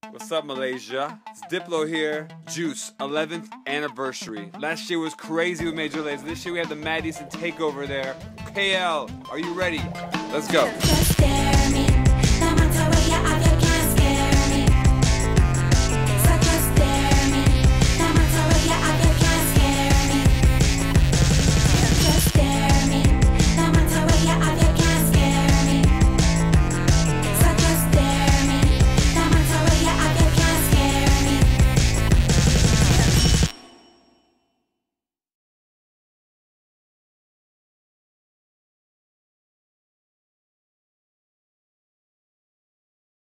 What's up, Malaysia? It's Diplo here. Juice, 11th anniversary. Last year was crazy with Major Lazer. This year we have the Mad East and Takeover there. KL, are you ready? Let's go.